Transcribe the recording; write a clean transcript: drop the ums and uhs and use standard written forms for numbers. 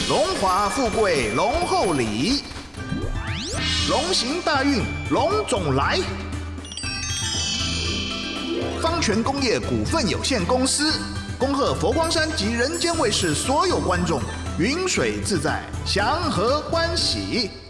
荣华富贵龙后礼，龙行大运龙总来。方泉工业股份有限公司恭贺佛光山及人间卫视所有观众云水自在，祥和欢喜。